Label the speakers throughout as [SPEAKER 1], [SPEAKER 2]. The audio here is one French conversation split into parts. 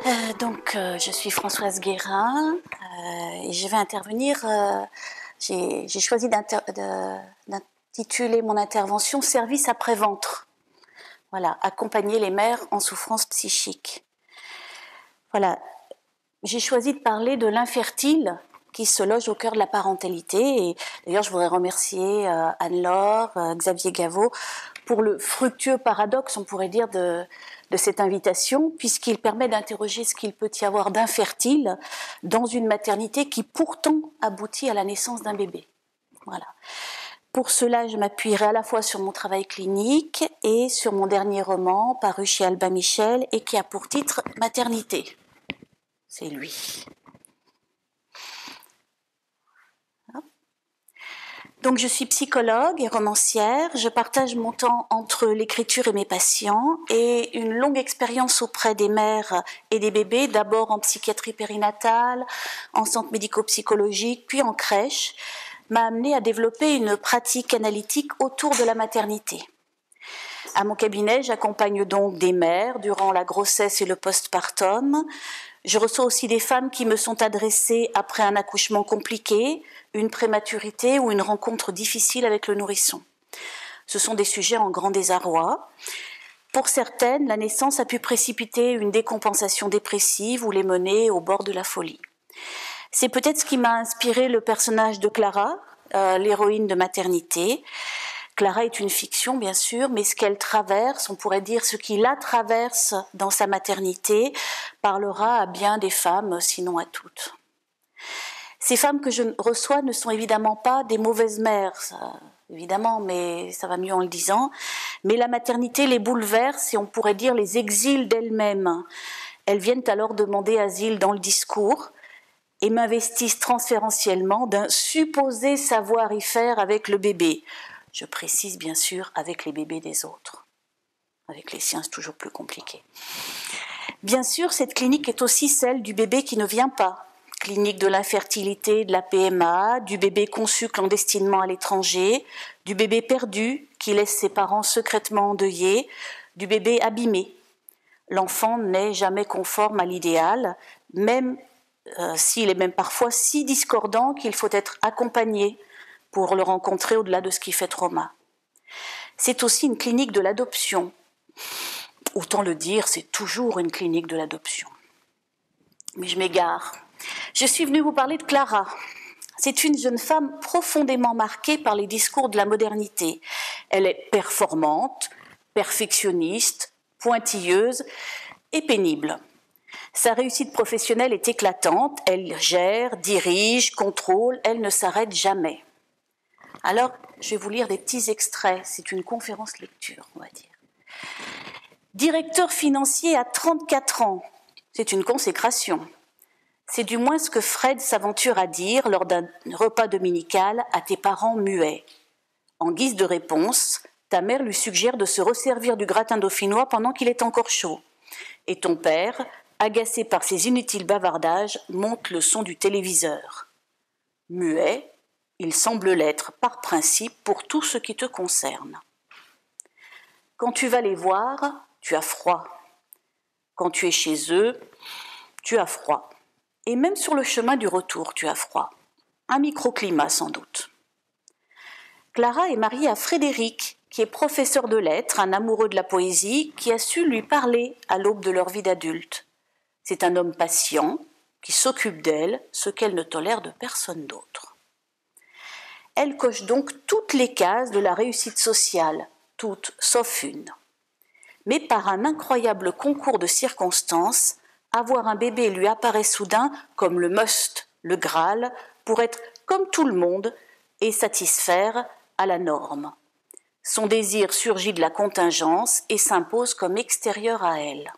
[SPEAKER 1] Je suis Françoise Guérin et je vais intervenir. J'ai choisi d'intituler mon intervention Service après-ventre. Voilà, accompagner les mères en souffrance psychique. Voilà, j'ai choisi de parler de l'infertile qui se loge au cœur de la parentalité. Et d'ailleurs, je voudrais remercier Anne-Laure, Xavier Gaveau pour le fructueux paradoxe, on pourrait dire, de cette invitation, puisqu'il permet d'interroger ce qu'il peut y avoir d'infertile dans une maternité qui pourtant aboutit à la naissance d'un bébé. Voilà. Pour cela, je m'appuierai à la fois sur mon travail clinique et sur mon dernier roman paru chez Albin Michel et qui a pour titre Maternité. C'est lui. Donc je suis psychologue et romancière, je partage mon temps entre l'écriture et mes patients et une longue expérience auprès des mères et des bébés, d'abord en psychiatrie périnatale, en centre médico-psychologique, puis en crèche, m'a amenée à développer une pratique analytique autour de la maternité. À mon cabinet, j'accompagne donc des mères durant la grossesse et le postpartum. Je reçois aussi des femmes qui me sont adressées après un accouchement compliqué, une prématurité ou une rencontre difficile avec le nourrisson. Ce sont des sujets en grand désarroi. Pour certaines, la naissance a pu précipiter une décompensation dépressive ou les mener au bord de la folie. C'est peut-être ce qui m'a inspiré le personnage de Clara, l'héroïne de Maternité. Clara est une fiction, bien sûr, mais ce qu'elle traverse, on pourrait dire ce qui la traverse dans sa maternité, parlera à bien des femmes, sinon à toutes. Ces femmes que je reçois ne sont évidemment pas des mauvaises mères, évidemment, mais ça va mieux en le disant. Mais la maternité les bouleverse et on pourrait dire les exile d'elles-mêmes. Elles viennent alors demander asile dans le discours et m'investissent transférentiellement d'un supposé savoir-y-faire avec le bébé. Je précise bien sûr avec les bébés des autres. Avec les siens, c'est toujours plus compliqué. Bien sûr, cette clinique est aussi celle du bébé qui ne vient pas. Clinique de l'infertilité, de la PMA, du bébé conçu clandestinement à l'étranger, du bébé perdu qui laisse ses parents secrètement endeuillés, du bébé abîmé. L'enfant n'est jamais conforme à l'idéal, même s'il est même parfois si discordant qu'il faut être accompagné pour le rencontrer au-delà de ce qui fait trauma. C'est aussi une clinique de l'adoption. Autant le dire, c'est toujours une clinique de l'adoption. Mais je m'égare. Je suis venue vous parler de Clara. C'est une jeune femme profondément marquée par les discours de la modernité. Elle est performante, perfectionniste, pointilleuse et pénible. Sa réussite professionnelle est éclatante. Elle gère, dirige, contrôle. Elle ne s'arrête jamais. Alors, je vais vous lire des petits extraits. C'est une conférence lecture, on va dire. Directeur financier à 34 ans. C'est une consécration. C'est du moins ce que Fred s'aventure à dire lors d'un repas dominical à tes parents muets. En guise de réponse, ta mère lui suggère de se resservir du gratin dauphinois pendant qu'il est encore chaud. Et ton père, agacé par ses inutiles bavardages, monte le son du téléviseur. Muet, il semble l'être par principe pour tout ce qui te concerne. Quand tu vas les voir, tu as froid. Quand tu es chez eux, tu as froid. Et même sur le chemin du retour, tu as froid. Un microclimat sans doute. Clara est mariée à Frédéric, qui est professeur de lettres, un amoureux de la poésie, qui a su lui parler à l'aube de leur vie d'adulte. C'est un homme patient, qui s'occupe d'elle, ce qu'elle ne tolère de personne d'autre. Elle coche donc toutes les cases de la réussite sociale, toutes sauf une. Mais par un incroyable concours de circonstances, avoir un bébé lui apparaît soudain comme le must, le Graal, pour être comme tout le monde et satisfaire à la norme. Son désir surgit de la contingence et s'impose comme extérieur à elle.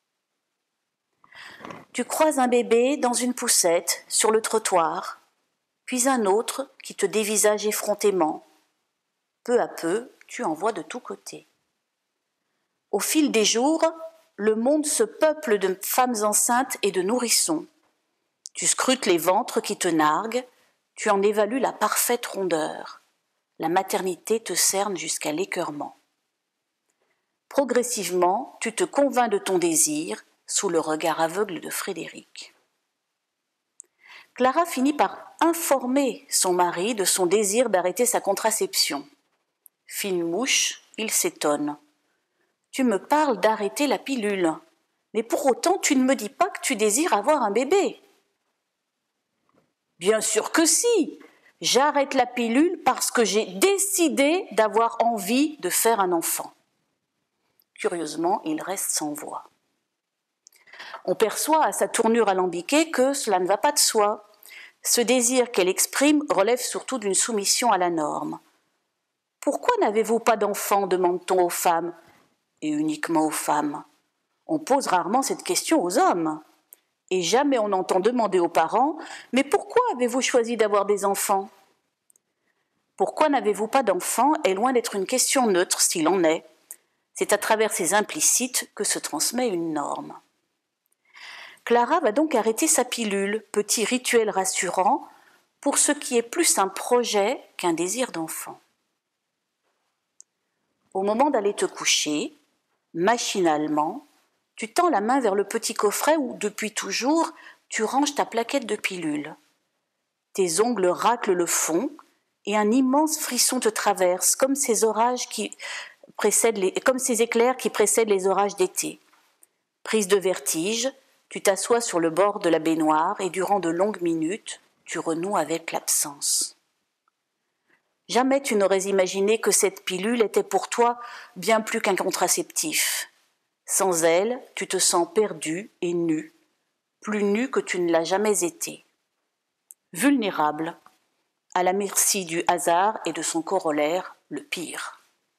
[SPEAKER 1] Tu croises un bébé dans une poussette, sur le trottoir, puis un autre qui te dévisage effrontément. Peu à peu, tu en vois de tous côtés. Au fil des jours, le monde se peuple de femmes enceintes et de nourrissons. Tu scrutes les ventres qui te narguent, tu en évalues la parfaite rondeur. La maternité te cerne jusqu'à l'écœurement. Progressivement, tu te convaincs de ton désir sous le regard aveugle de Frédéric. Clara finit par informer son mari de son désir d'arrêter sa contraception. Fine mouche, il s'étonne. « Tu me parles d'arrêter la pilule, mais pour autant tu ne me dis pas que tu désires avoir un bébé. » « Bien sûr que si, j'arrête la pilule parce que j'ai décidé d'avoir envie de faire un enfant. » Curieusement, il reste sans voix. On perçoit à sa tournure alambiquée que cela ne va pas de soi. Ce désir qu'elle exprime relève surtout d'une soumission à la norme. « Pourquoi n'avez-vous pas d'enfant » demande-t-on aux femmes, et uniquement aux femmes. On pose rarement cette question aux hommes. Et jamais on n'entend demander aux parents « Mais pourquoi avez-vous choisi d'avoir des enfants ?» Pourquoi n'avez-vous pas d'enfants est loin d'être une question neutre s'il en est. C'est à travers ces implicites que se transmet une norme. Clara va donc arrêter sa pilule, petit rituel rassurant, pour ce qui est plus un projet qu'un désir d'enfant. Au moment d'aller te coucher, machinalement, tu tends la main vers le petit coffret où, depuis toujours, tu ranges ta plaquette de pilules. Tes ongles raclent le fond et un immense frisson te traverse, comme ces éclairs qui précèdent les orages d'été. Prise de vertige, tu t'assois sur le bord de la baignoire et durant de longues minutes, tu renoues avec l'absence. Jamais tu n'aurais imaginé que cette pilule était pour toi bien plus qu'un contraceptif. Sans elle, tu te sens perdu et nu, plus nu que tu ne l'as jamais été. Vulnérable, à la merci du hasard et de son corollaire, le pire.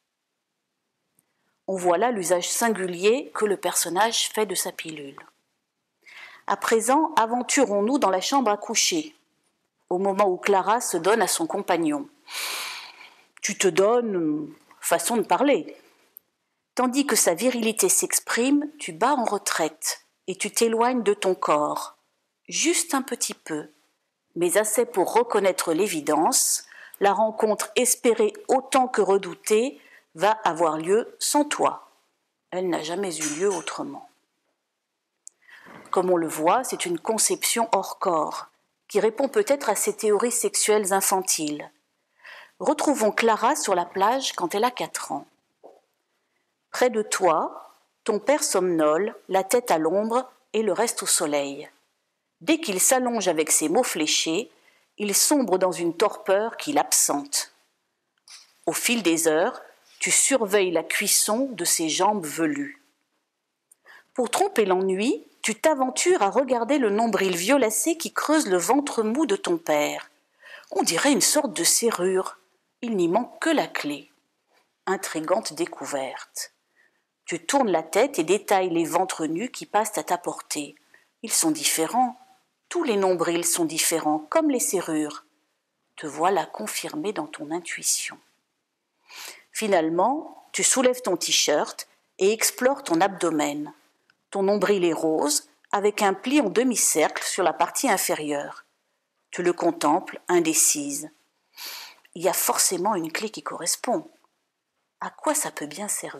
[SPEAKER 1] On voit là l'usage singulier que le personnage fait de sa pilule. À présent, aventurons-nous dans la chambre à coucher, au moment où Clara se donne à son compagnon. Tu te donnes, façon de parler. Tandis que sa virilité s'exprime, tu bats en retraite et tu t'éloignes de ton corps, juste un petit peu, mais assez pour reconnaître l'évidence, la rencontre espérée autant que redoutée va avoir lieu sans toi. Elle n'a jamais eu lieu autrement. Comme on le voit, c'est une conception hors corps, qui répond peut-être à ces théories sexuelles infantiles. Retrouvons Clara sur la plage quand elle a 4 ans. Près de toi, ton père somnole, la tête à l'ombre et le reste au soleil. Dès qu'il s'allonge avec ses mots fléchés, il sombre dans une torpeur qui l'absente. Au fil des heures, tu surveilles la cuisson de ses jambes velues. Pour tromper l'ennui, tu t'aventures à regarder le nombril violacé qui creuse le ventre mou de ton père. On dirait une sorte de serrure. Il n'y manque que la clé. Intrigante découverte. Tu tournes la tête et détailles les ventres nus qui passent à ta portée. Ils sont différents. Tous les nombrils sont différents, comme les serrures. Te voilà confirmé dans ton intuition. Finalement, tu soulèves ton t-shirt et explores ton abdomen. Ton nombril est rose, avec un pli en demi-cercle sur la partie inférieure. Tu le contemples, indécise. Il y a forcément une clé qui correspond. À quoi ça peut bien servir ?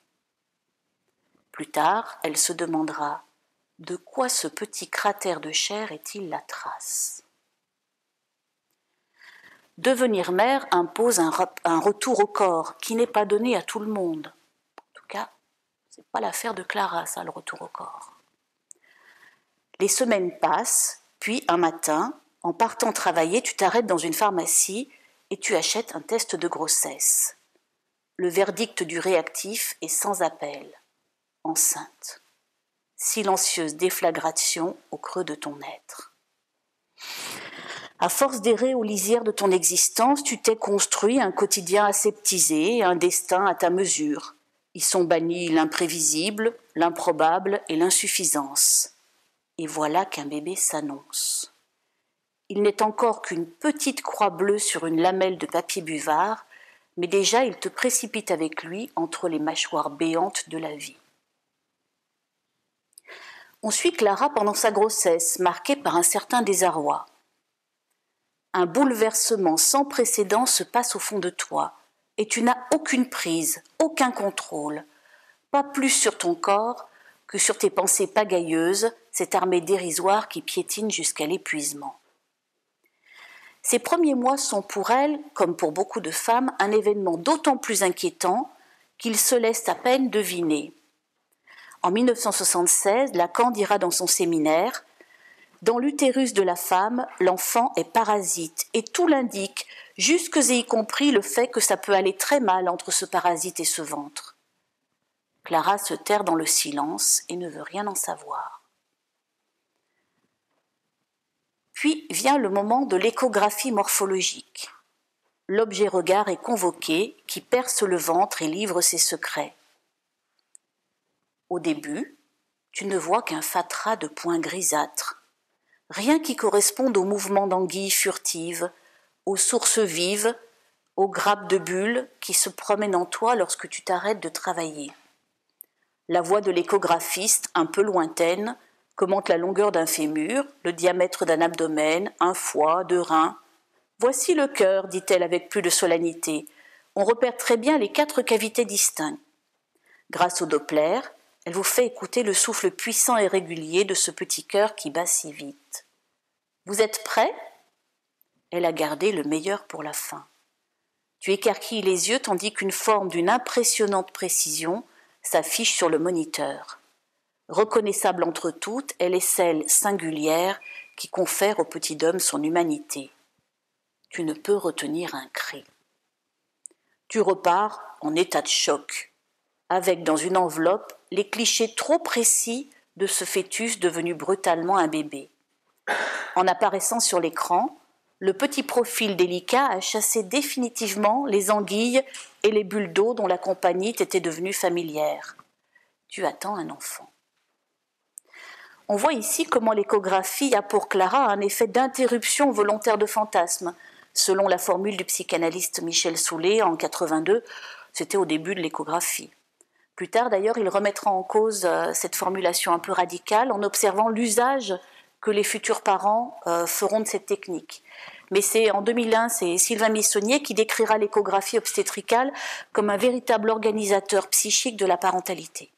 [SPEAKER 1] Plus tard, elle se demandera « De quoi ce petit cratère de chair est-il la trace ?» Devenir mère impose un retour au corps qui n'est pas donné à tout le monde. En tout cas, ce n'est pas l'affaire de Clara, ça, le retour au corps. Les semaines passent, puis un matin, en partant travailler, tu t'arrêtes dans une pharmacie et tu achètes un test de grossesse. Le verdict du réactif est sans appel. Enceinte. Silencieuse déflagration au creux de ton être. À force d'errer aux lisières de ton existence, tu t'es construit un quotidien aseptisé, un destin à ta mesure. Y sont bannis l'imprévisible, l'improbable et l'insuffisance. Et voilà qu'un bébé s'annonce. Il n'est encore qu'une petite croix bleue sur une lamelle de papier buvard, mais déjà il te précipite avec lui entre les mâchoires béantes de la vie. On suit Clara pendant sa grossesse, marquée par un certain désarroi. Un bouleversement sans précédent se passe au fond de toi, et tu n'as aucune prise, aucun contrôle, pas plus sur ton corps que sur tes pensées pagailleuses, cette armée dérisoire qui piétine jusqu'à l'épuisement. Ces premiers mois sont pour elle, comme pour beaucoup de femmes, un événement d'autant plus inquiétant qu'ils se laissent à peine deviner. En 1976, Lacan dira dans son séminaire « Dans l'utérus de la femme, l'enfant est parasite et tout l'indique, jusque et y compris le fait que ça peut aller très mal entre ce parasite et ce ventre. » Clara se terre dans le silence et ne veut rien en savoir. Puis vient le moment de l'échographie morphologique. L'objet regard est convoqué, qui perce le ventre et livre ses secrets. Au début, tu ne vois qu'un fatras de points grisâtres, rien qui corresponde aux mouvements d'anguilles furtives, aux sources vives, aux grappes de bulles qui se promènent en toi lorsque tu t'arrêtes de travailler. La voix de l'échographiste, un peu lointaine, commente la longueur d'un fémur, le diamètre d'un abdomen, un foie, 2 reins. « Voici le cœur, dit-elle avec plus de solennité. On repère très bien les 4 cavités distinctes. Grâce au Doppler, elle vous fait écouter le souffle puissant et régulier de ce petit cœur qui bat si vite. Vous êtes prêts ? Elle a gardé le meilleur pour la fin. Tu écarquilles les yeux tandis qu'une forme d'une impressionnante précision s'affiche sur le moniteur. Reconnaissable entre toutes, elle est celle singulière qui confère au petit homme son humanité. Tu ne peux retenir un cri. Tu repars en état de choc, avec dans une enveloppe les clichés trop précis de ce fœtus devenu brutalement un bébé. En apparaissant sur l'écran, le petit profil délicat a chassé définitivement les anguilles et les bulles d'eau dont la compagnie t'était devenue familière. Tu attends un enfant. On voit ici comment l'échographie a pour Clara un effet d'interruption volontaire de fantasme. Selon la formule du psychanalyste Michel Soulet en 1982, c'était au début de l'échographie. Plus tard, d'ailleurs, il remettra en cause cette formulation un peu radicale en observant l'usage que les futurs parents feront de cette technique. Mais c'est en 2001, c'est Sylvain Missonnier qui décrira l'échographie obstétricale comme un véritable organisateur psychique de la parentalité.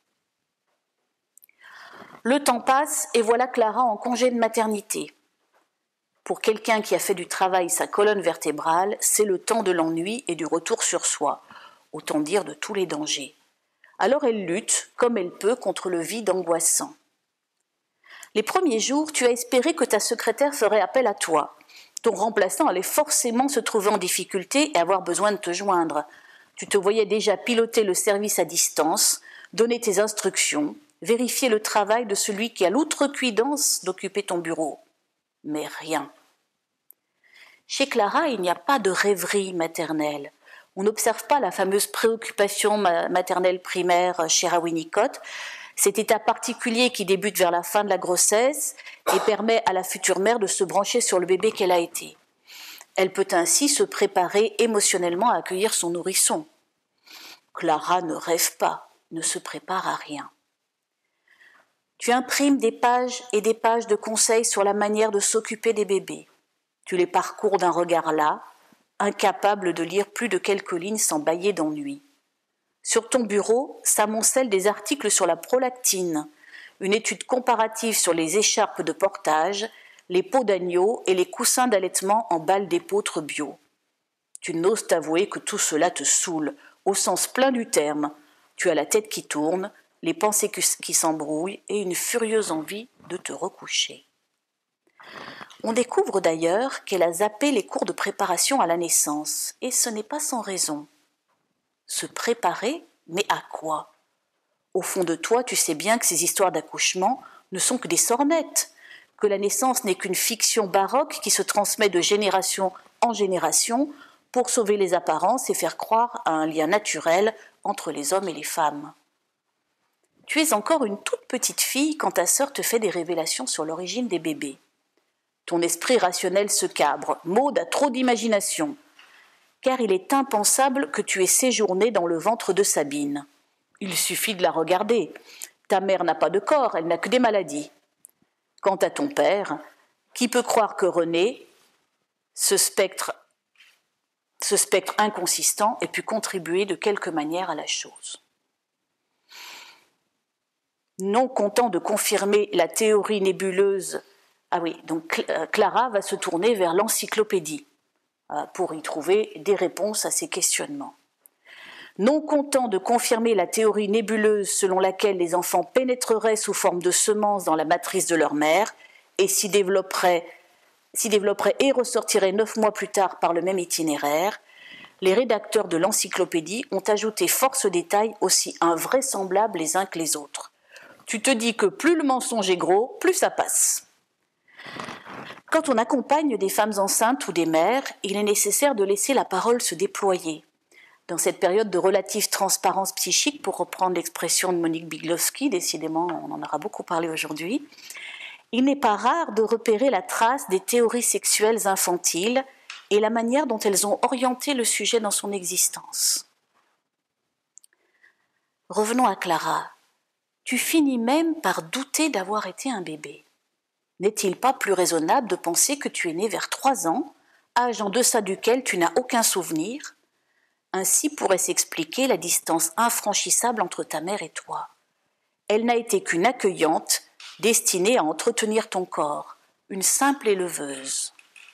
[SPEAKER 1] Le temps passe et voilà Clara en congé de maternité. Pour quelqu'un qui a fait du travail sa colonne vertébrale, c'est le temps de l'ennui et du retour sur soi, autant dire de tous les dangers. Alors elle lutte, comme elle peut, contre le vide angoissant. Les premiers jours, tu as espéré que ta secrétaire ferait appel à toi. Ton remplaçant allait forcément se trouver en difficulté et avoir besoin de te joindre. Tu te voyais déjà piloter le service à distance, donner tes instructions, vérifier le travail de celui qui a l'outrecuidance d'occuper ton bureau. Mais rien. Chez Clara, il n'y a pas de rêverie maternelle. On n'observe pas la fameuse préoccupation maternelle primaire chez Winnicott, cet état particulier qui débute vers la fin de la grossesse et permet à la future mère de se brancher sur le bébé qu'elle a été. Elle peut ainsi se préparer émotionnellement à accueillir son nourrisson. Clara ne rêve pas, ne se prépare à rien. Tu imprimes des pages et des pages de conseils sur la manière de s'occuper des bébés. Tu les parcours d'un regard las, incapable de lire plus de quelques lignes sans bâiller d'ennui. Sur ton bureau s'amoncellent des articles sur la prolactine, une étude comparative sur les écharpes de portage, les peaux d'agneau et les coussins d'allaitement en balles d'épeautre bio. Tu n'oses t'avouer que tout cela te saoule, au sens plein du terme. Tu as la tête qui tourne, les pensées qui s'embrouillent et une furieuse envie de te recoucher. On découvre d'ailleurs qu'elle a zappé les cours de préparation à la naissance, et ce n'est pas sans raison. Se préparer, mais à quoi ? Au fond de toi, tu sais bien que ces histoires d'accouchement ne sont que des sornettes, que la naissance n'est qu'une fiction baroque qui se transmet de génération en génération pour sauver les apparences et faire croire à un lien naturel entre les hommes et les femmes. Tu es encore une toute petite fille quand ta sœur te fait des révélations sur l'origine des bébés. Ton esprit rationnel se cabre. Maud a trop d'imagination. Car il est impensable que tu aies séjourné dans le ventre de Sabine. Il suffit de la regarder. Ta mère n'a pas de corps, elle n'a que des maladies. Quant à ton père, qui peut croire que René, ce spectre inconsistant, ait pu contribuer de quelque manière à la chose ? Non content de confirmer la théorie nébuleuse, ah oui, donc Clara va se tourner vers l'encyclopédie pour y trouver des réponses à ces questionnements. Non content de confirmer la théorie nébuleuse selon laquelle les enfants pénétreraient sous forme de semences dans la matrice de leur mère et s'y développeraient et ressortiraient 9 mois plus tard par le même itinéraire, les rédacteurs de l'encyclopédie ont ajouté force détails aussi invraisemblables les uns que les autres. Tu te dis que plus le mensonge est gros, plus ça passe. Quand on accompagne des femmes enceintes ou des mères, il est nécessaire de laisser la parole se déployer. Dans cette période de relative transparence psychique, pour reprendre l'expression de Monique Biglowski, décidément on en aura beaucoup parlé aujourd'hui, il n'est pas rare de repérer la trace des théories sexuelles infantiles et la manière dont elles ont orienté le sujet dans son existence. Revenons à Clara. Tu finis même par douter d'avoir été un bébé. N'est-il pas plus raisonnable de penser que tu es né vers 3 ans, âge en deçà duquel tu n'as aucun souvenir ? Ainsi pourrait s'expliquer la distance infranchissable entre ta mère et toi. Elle n'a été qu'une accueillante, destinée à entretenir ton corps, une simple éleveuse.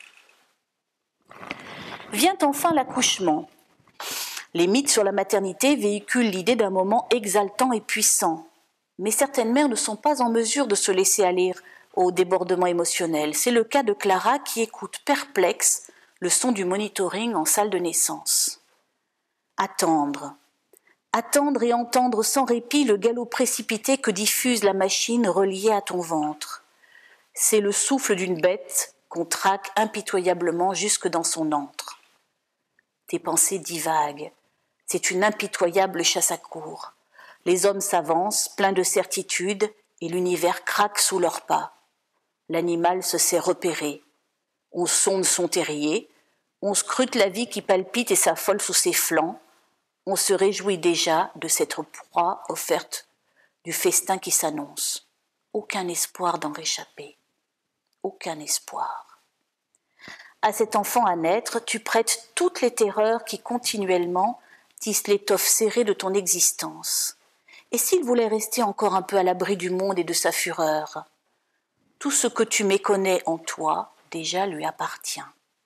[SPEAKER 1] Vient enfin l'accouchement. Les mythes sur la maternité véhiculent l'idée d'un moment exaltant et puissant. Mais certaines mères ne sont pas en mesure de se laisser aller au débordement émotionnel. C'est le cas de Clara qui écoute perplexe le son du monitoring en salle de naissance. Attendre et entendre sans répit le galop précipité que diffuse la machine reliée à ton ventre. C'est le souffle d'une bête qu'on traque impitoyablement jusque dans son antre. Tes pensées divaguent, c'est une impitoyable chasse à courre. Les hommes s'avancent, pleins de certitude, et l'univers craque sous leurs pas. L'animal se sait repérer. On sonde son terrier, on scrute la vie qui palpite et s'affole sous ses flancs. On se réjouit déjà de cette proie offerte, du festin qui s'annonce. Aucun espoir d'en réchapper. Aucun espoir. À cet enfant à naître, tu prêtes toutes les terreurs qui continuellement tissent l'étoffe serrée de ton existence. Et s'il voulait rester encore un peu à l'abri du monde et de sa fureur, tout ce que tu méconnais en toi déjà lui appartient.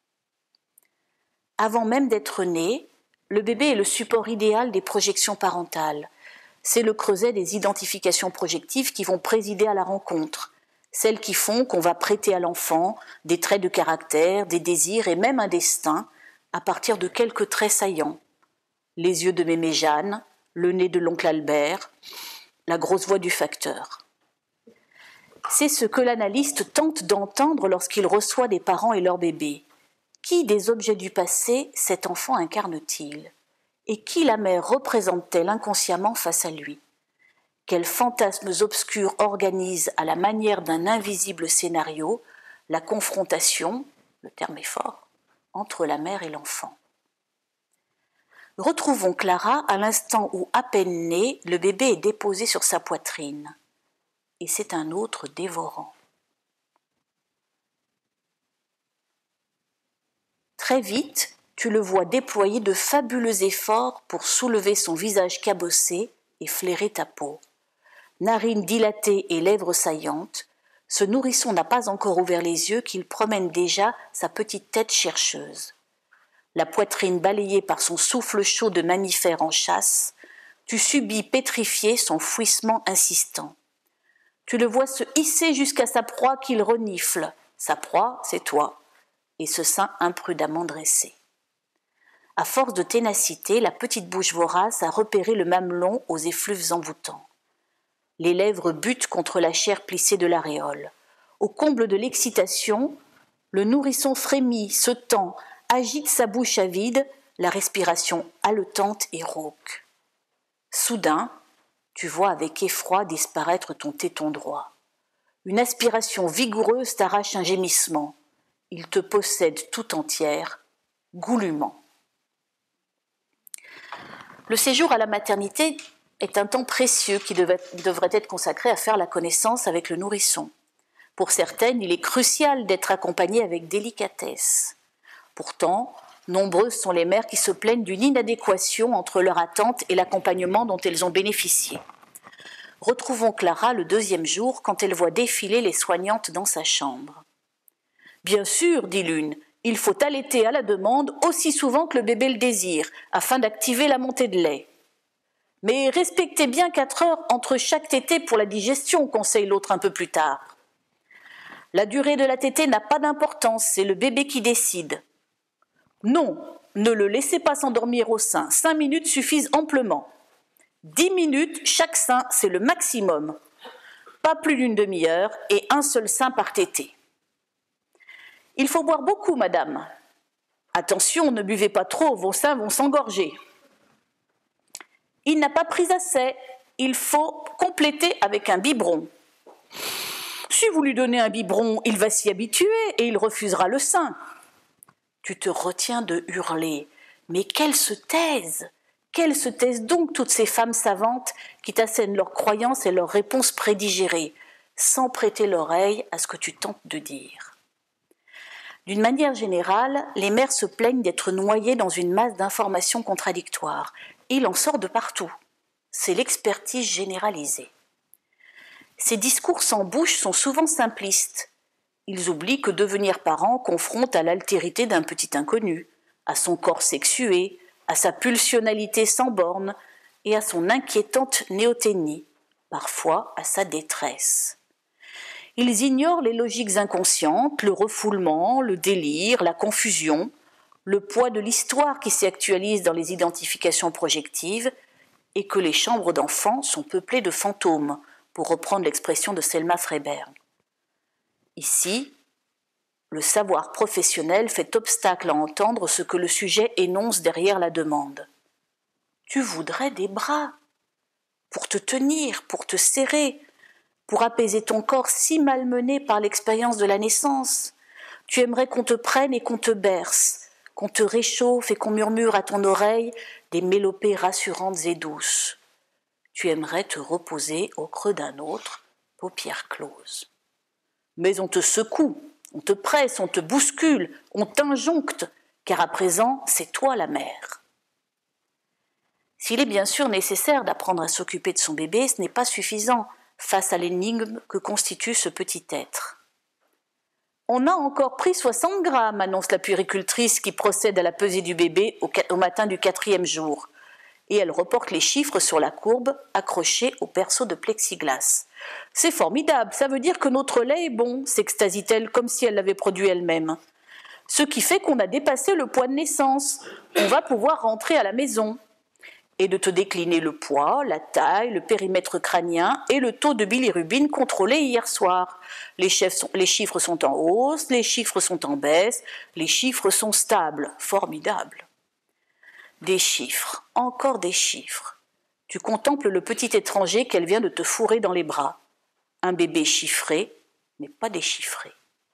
[SPEAKER 1] Avant même d'être né, le bébé est le support idéal des projections parentales. C'est le creuset des identifications projectives qui vont présider à la rencontre, celles qui font qu'on va prêter à l'enfant des traits de caractère, des désirs et même un destin à partir de quelques traits saillants. Les yeux de mémé Jeanne, le nez de l'oncle Albert, la grosse voix du facteur. C'est ce que l'analyste tente d'entendre lorsqu'il reçoit des parents et leur bébé. Qui des objets du passé cet enfant incarne-t-il ? Et qui la mère représente-t-elle inconsciemment face à lui ? Quels fantasmes obscurs organisent à la manière d'un invisible scénario la confrontation, le terme est fort, entre la mère et l'enfant ? Retrouvons Clara à l'instant où, à peine né, le bébé est déposé sur sa poitrine. Et c'est un autre dévorant. Très vite, tu le vois déployer de fabuleux efforts pour soulever son visage cabossé et flairer ta peau. Narines dilatées et lèvres saillantes, ce nourrisson n'a pas encore ouvert les yeux qu'il promène déjà sa petite tête chercheuse. La poitrine balayée par son souffle chaud de mammifère en chasse, tu subis pétrifié son fouissement insistant. Tu le vois se hisser jusqu'à sa proie qu'il renifle. Sa proie, c'est toi, et ce sein imprudemment dressé. À force de ténacité, la petite bouche vorace a repéré le mamelon aux effluves envoûtants. Les lèvres butent contre la chair plissée de l'aréole. Au comble de l'excitation, le nourrisson frémit, se tend, agite sa bouche avide, la respiration haletante et rauque. Soudain, tu vois avec effroi disparaître ton téton droit. Une aspiration vigoureuse t'arrache un gémissement. Il te possède tout entière, goulûment. Le séjour à la maternité est un temps précieux qui devrait être consacré à faire la connaissance avec le nourrisson. Pour certaines, il est crucial d'être accompagné avec délicatesse. Pourtant, nombreuses sont les mères qui se plaignent d'une inadéquation entre leur attente et l'accompagnement dont elles ont bénéficié. Retrouvons Clara le 2e jour quand elle voit défiler les soignantes dans sa chambre. « Bien sûr, dit l'une, il faut allaiter à la demande aussi souvent que le bébé le désire, afin d'activer la montée de lait. Mais respectez bien 4 heures entre chaque tétée pour la digestion, conseille l'autre un peu plus tard. La durée de la tétée n'a pas d'importance, c'est le bébé qui décide. Non, ne le laissez pas s'endormir au sein, 5 minutes suffisent amplement. 10 minutes, chaque sein, c'est le maximum. Pas plus d'une demi-heure et un seul sein par tétée. Il faut boire beaucoup, madame. Attention, ne buvez pas trop, vos seins vont s'engorger. Il n'a pas pris assez, il faut compléter avec un biberon. Si vous lui donnez un biberon, il va s'y habituer et il refusera le sein. Tu te retiens de hurler. Mais qu'elles se taisent donc toutes ces femmes savantes qui t'assènent leurs croyances et leurs réponses prédigérées, sans prêter l'oreille à ce que tu tentes de dire. D'une manière générale, les mères se plaignent d'être noyées dans une masse d'informations contradictoires. Il en sort de partout. C'est l'expertise généralisée. Ces discours sans bouche sont souvent simplistes. Ils oublient que devenir parent confronte à l'altérité d'un petit inconnu, à son corps sexué, à sa pulsionalité sans bornes et à son inquiétante néoténie, parfois à sa détresse. Ils ignorent les logiques inconscientes, le refoulement, le délire, la confusion, le poids de l'histoire qui s'y actualise dans les identifications projectives et que les chambres d'enfants sont peuplées de fantômes, pour reprendre l'expression de Selma Freiberg. Ici, le savoir professionnel fait obstacle à entendre ce que le sujet énonce derrière la demande. Tu voudrais des bras pour te tenir, pour te serrer, pour apaiser ton corps si malmené par l'expérience de la naissance. Tu aimerais qu'on te prenne et qu'on te berce, qu'on te réchauffe et qu'on murmure à ton oreille des mélopées rassurantes et douces. Tu aimerais te reposer au creux d'un autre, paupières closes. Mais on te secoue, on te presse, on te bouscule, on t'injoncte, car à présent, c'est toi la mère. S'il est bien sûr nécessaire d'apprendre à s'occuper de son bébé, ce n'est pas suffisant face à l'énigme que constitue ce petit être. On a encore pris 60 grammes, annonce la puéricultrice qui procède à la pesée du bébé au matin du 4e jour. Et elle reporte les chiffres sur la courbe accrochée au perceau de plexiglas. « C'est formidable, ça veut dire que notre lait est bon », s'extasie-t-elle comme si elle l'avait produit elle-même. « Ce qui fait qu'on a dépassé le poids de naissance. On va pouvoir rentrer à la maison. » Et de te décliner le poids, la taille, le périmètre crânien et le taux de bilirubine contrôlé hier soir. Les chiffres sont en hausse, les chiffres sont en baisse, les chiffres sont stables. Formidable. Des chiffres, encore des chiffres. Tu contemples le petit étranger qu'elle vient de te fourrer dans les bras. Un bébé chiffré, mais pas déchiffré.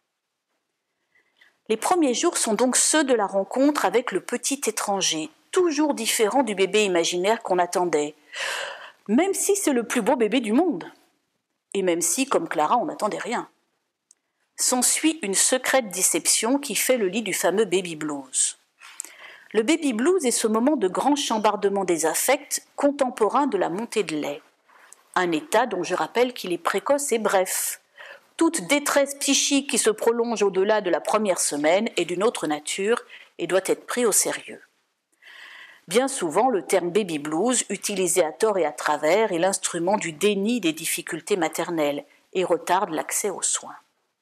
[SPEAKER 1] Les premiers jours sont donc ceux de la rencontre avec le petit étranger, toujours différent du bébé imaginaire qu'on attendait, même si c'est le plus beau bébé du monde, et même si, comme Clara, on n'attendait rien. S'ensuit une secrète déception qui fait le lit du fameux baby blues. Le baby blues est ce moment de grand chambardement des affects contemporain de la montée de lait. Un état dont je rappelle qu'il est précoce et bref. Toute détresse psychique qui se prolonge au-delà de la première semaine est d'une autre nature et doit être pris au sérieux. Bien souvent, le terme baby blues, utilisé à tort et à travers, est l'instrument du déni des difficultés maternelles et retarde l'accès aux soins.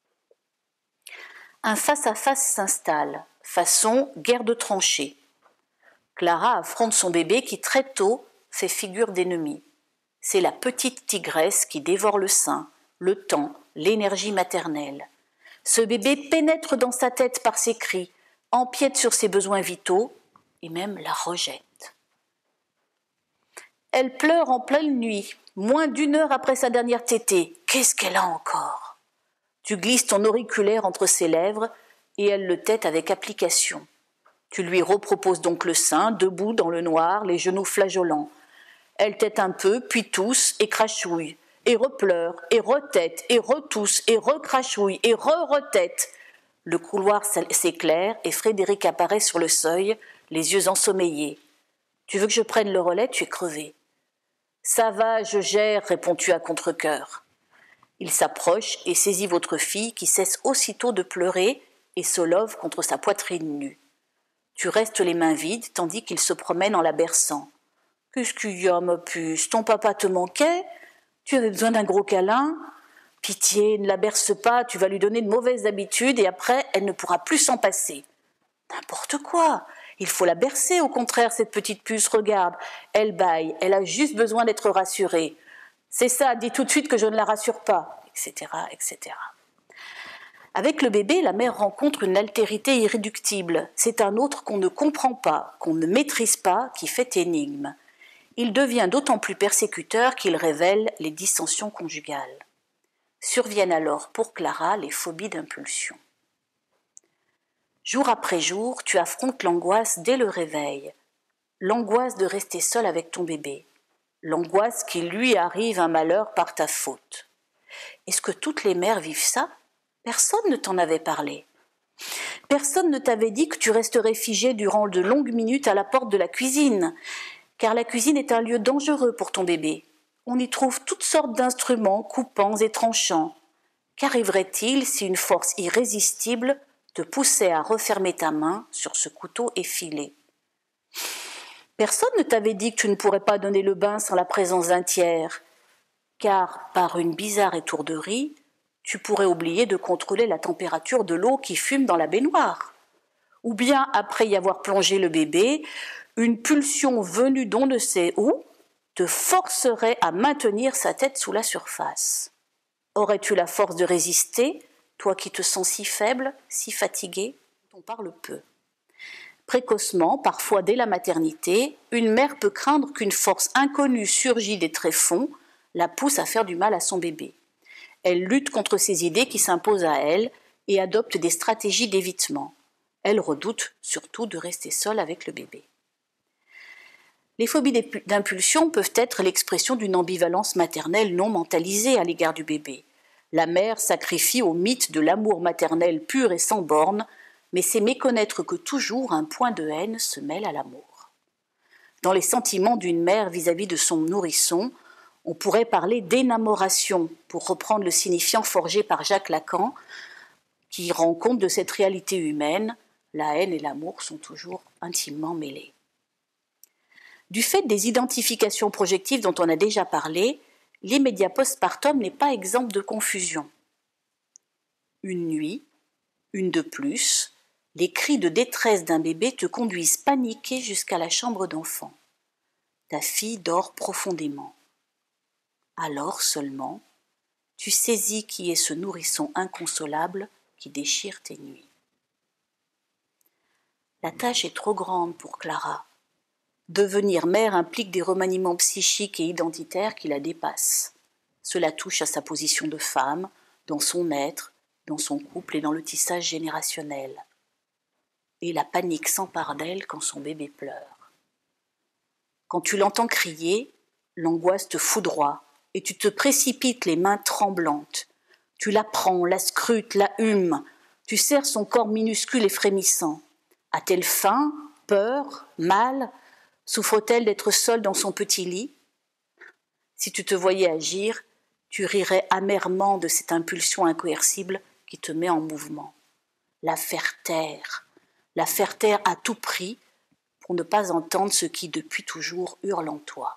[SPEAKER 1] Un face-à-face s'installe, façon guerre de tranchées. Clara affronte son bébé qui très tôt fait figure d'ennemi. C'est la petite tigresse qui dévore le sein, le temps, l'énergie maternelle. Ce bébé pénètre dans sa tête par ses cris, empiète sur ses besoins vitaux et même la rejette. Elle pleure en pleine nuit, moins d'1 heure après sa dernière tétée. Qu'est-ce qu'elle a encore ? Tu glisses ton auriculaire entre ses lèvres et elle le tète avec application. Tu lui reproposes donc le sein, debout dans le noir, les genoux flageolants. Elle tète un peu, puis tousse et crachouille, et repleure, et retète, et retousse, et recrachouille, et re-retète. Le couloir s'éclaire et Frédéric apparaît sur le seuil, les yeux ensommeillés. Tu veux que je prenne le relais, tu es crevé. « Ça va, je gère », réponds-tu à contre-cœur. Il s'approche et saisit votre fille qui cesse aussitôt de pleurer et se love contre sa poitrine nue. Tu restes les mains vides tandis qu'il se promène en la berçant. « Qu'est-ce qu'il y a, ma puce? Ton papa te manquait? Tu avais besoin d'un gros câlin? Pitié, ne la berce pas, tu vas lui donner de mauvaises habitudes et après, elle ne pourra plus s'en passer. » N'importe quoi. Il faut la bercer, au contraire, cette petite puce, regarde. Elle bâille, elle a juste besoin d'être rassurée. C'est ça, dis tout de suite que je ne la rassure pas, etc., etc. Avec le bébé, la mère rencontre une altérité irréductible. C'est un autre qu'on ne comprend pas, qu'on ne maîtrise pas, qui fait énigme. Il devient d'autant plus persécuteur qu'il révèle les dissensions conjugales. Surviennent alors pour Clara les phobies d'impulsion. Jour après jour, tu affrontes l'angoisse dès le réveil, l'angoisse de rester seule avec ton bébé, l'angoisse qu'il lui arrive un malheur par ta faute. Est-ce que toutes les mères vivent ça? Personne ne t'en avait parlé. Personne ne t'avait dit que tu resterais figée durant de longues minutes à la porte de la cuisine, car la cuisine est un lieu dangereux pour ton bébé. On y trouve toutes sortes d'instruments coupants et tranchants. Qu'arriverait-il si une force irrésistible te poussait à refermer ta main sur ce couteau effilé? Personne ne t'avait dit que tu ne pourrais pas donner le bain sans la présence d'un tiers, car par une bizarre étourderie, tu pourrais oublier de contrôler la température de l'eau qui fume dans la baignoire. Ou bien, après y avoir plongé le bébé, une pulsion venue d'on ne sait où te forcerait à maintenir sa tête sous la surface. Aurais-tu la force de résister, toi qui te sens si faible, si fatigué? On parle peu. Précocement, parfois dès la maternité, une mère peut craindre qu'une force inconnue surgie des tréfonds la pousse à faire du mal à son bébé. Elle lutte contre ces idées qui s'imposent à elle et adopte des stratégies d'évitement. Elle redoute surtout de rester seule avec le bébé. Les phobies d'impulsion peuvent être l'expression d'une ambivalence maternelle non mentalisée à l'égard du bébé. La mère sacrifie au mythe de l'amour maternel pur et sans bornes, mais c'est méconnaître que toujours un point de haine se mêle à l'amour. Dans les sentiments d'une mère vis-à-vis de son nourrisson, on pourrait parler d'énamoration, pour reprendre le signifiant forgé par Jacques Lacan, qui rend compte de cette réalité humaine, la haine et l'amour sont toujours intimement mêlés. Du fait des identifications projectives dont on a déjà parlé, l'immédiat postpartum n'est pas exempt de confusion. Une nuit, une de plus, les cris de détresse d'un bébé te conduisent paniqué jusqu'à la chambre d'enfant. Ta fille dort profondément. Alors seulement, tu saisis qui est ce nourrisson inconsolable qui déchire tes nuits. La tâche est trop grande pour Clara. Devenir mère implique des remaniements psychiques et identitaires qui la dépassent. Cela touche à sa position de femme, dans son être, dans son couple et dans le tissage générationnel. Et la panique s'empare d'elle quand son bébé pleure. Quand tu l'entends crier, l'angoisse te foudroie et tu te précipites les mains tremblantes. Tu la prends, la scrutes, la humes, tu serres son corps minuscule et frémissant. A-t-elle faim, peur, mal? Souffre-t-elle d'être seule dans son petit lit? Si tu te voyais agir, tu rirais amèrement de cette impulsion incoercible qui te met en mouvement. La faire taire à tout prix pour ne pas entendre ce qui depuis toujours hurle en toi.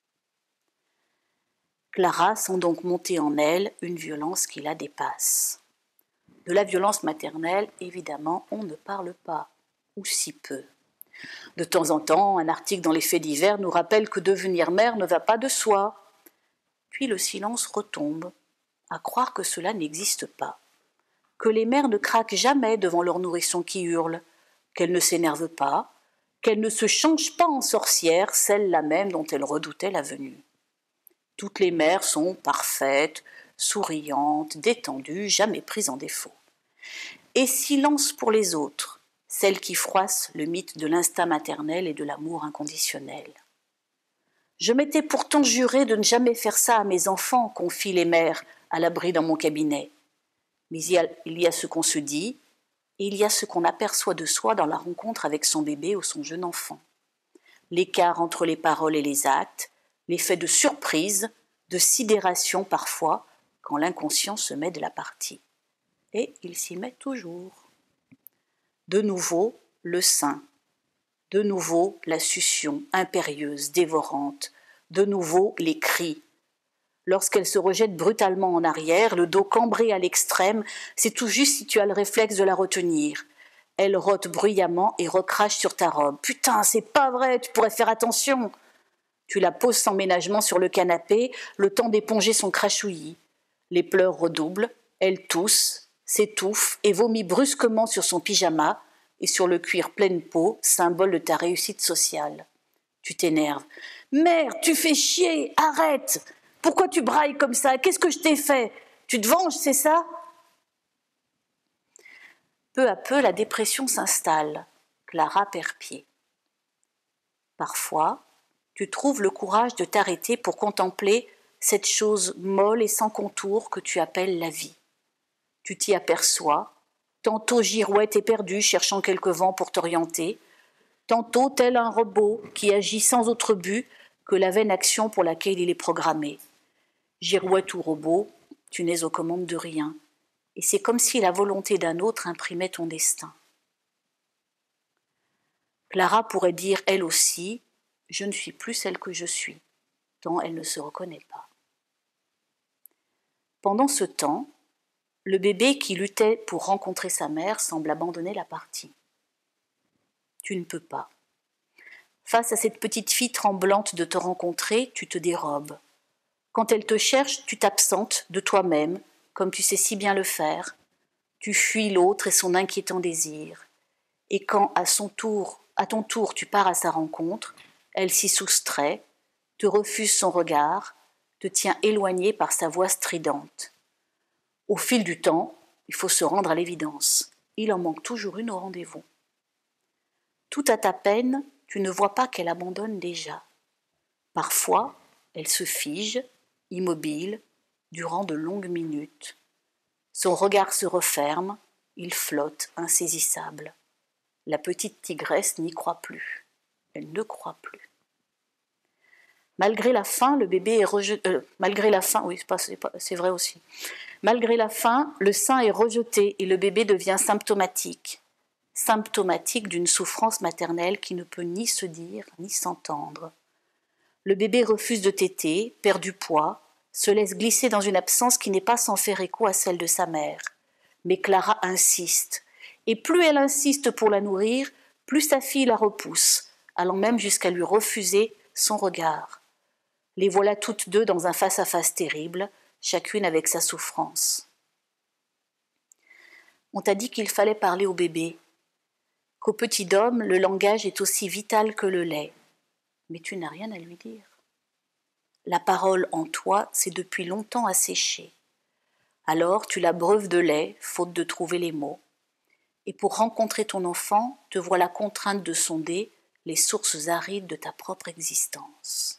[SPEAKER 1] Clara sent donc monter en elle une violence qui la dépasse. De la violence maternelle, évidemment, on ne parle pas, ou si peu. De temps en temps, un article dans les faits divers nous rappelle que devenir mère ne va pas de soi. Puis le silence retombe, à croire que cela n'existe pas, que les mères ne craquent jamais devant leur nourrisson qui hurle, qu'elles ne s'énervent pas, qu'elles ne se changent pas en sorcières, celle-là même dont elles redoutaient la venue. Toutes les mères sont parfaites, souriantes, détendues, jamais prises en défaut. Et silence pour les autres, celles qui froissent le mythe de l'instinct maternel et de l'amour inconditionnel. Je m'étais pourtant juré de ne jamais faire ça à mes enfants, confient les mères à l'abri dans mon cabinet. Mais il y a ce qu'on se dit, et il y a ce qu'on aperçoit de soi dans la rencontre avec son bébé ou son jeune enfant. L'écart entre les paroles et les actes, l'effet de surprise, de sidération parfois, quand l'inconscient se met de la partie. Et il s'y met toujours. De nouveau, le sein. De nouveau, la succion impérieuse, dévorante. De nouveau, les cris. Lorsqu'elle se rejette brutalement en arrière, le dos cambré à l'extrême, c'est tout juste si tu as le réflexe de la retenir. Elle rote bruyamment et recrache sur ta robe. « Putain, c'est pas vrai, tu pourrais faire attention !» Tu la poses sans ménagement sur le canapé, le temps d'éponger son crachouillis. Les pleurs redoublent, elle tousse, s'étouffe et vomit brusquement sur son pyjama et sur le cuir pleine peau, symbole de ta réussite sociale. Tu t'énerves. « Merde, tu fais chier, arrête ! Pourquoi tu brailles comme ça? Qu'est-ce que je t'ai fait? Tu te venges, c'est ça ?» Peu à peu, la dépression s'installe. Clara perd pied. Parfois, tu trouves le courage de t'arrêter pour contempler cette chose molle et sans contour que tu appelles la vie. Tu t'y aperçois, tantôt girouette éperdue cherchant quelque vent pour t'orienter, tantôt tel un robot qui agit sans autre but que la vaine action pour laquelle il est programmé. Girouette ou robot, tu n'es aux commandes de rien, et c'est comme si la volonté d'un autre imprimait ton destin. Clara pourrait dire elle aussi « Je ne suis plus celle que je suis », tant elle ne se reconnaît pas. Pendant ce temps, le bébé qui luttait pour rencontrer sa mère semble abandonner la partie. Tu ne peux pas. Face à cette petite fille tremblante de te rencontrer, tu te dérobes. Quand elle te cherche, tu t'absentes de toi-même, comme tu sais si bien le faire. Tu fuis l'autre et son inquiétant désir. Et quand, à ton tour, tu pars à sa rencontre, elle s'y soustrait, te refuse son regard, te tient éloigné par sa voix stridente. Au fil du temps, il faut se rendre à l'évidence. Il en manque toujours une au rendez-vous. Tout à ta peine, tu ne vois pas qu'elle abandonne déjà. Parfois, elle se fige, immobile, durant de longues minutes. Son regard se referme, il flotte, insaisissable. La petite tigresse n'y croit plus. Elle ne croit plus. Malgré la faim, le bébé est rejeté. Malgré la faim, oui, c'est vrai aussi. Malgré la faim, le sein est rejeté et le bébé devient symptomatique. Symptomatique d'une souffrance maternelle qui ne peut ni se dire ni s'entendre. Le bébé refuse de téter, perd du poids, se laisse glisser dans une absence qui n'est pas sans faire écho à celle de sa mère. Mais Clara insiste. Et plus elle insiste pour la nourrir, plus sa fille la repousse, allant même jusqu'à lui refuser son regard. Les voilà toutes deux dans un face-à-face terrible, chacune avec sa souffrance. On t'a dit qu'il fallait parler au bébé, qu'au petit homme, le langage est aussi vital que le lait. Mais tu n'as rien à lui dire. La parole en toi s'est depuis longtemps asséchée. Alors tu l'abreuves de lait, faute de trouver les mots. Et pour rencontrer ton enfant, te voilà contrainte de sonder les sources arides de ta propre existence.